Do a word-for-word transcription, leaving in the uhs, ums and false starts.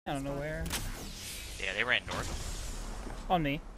I don't know where. Yeah, they ran north. On me.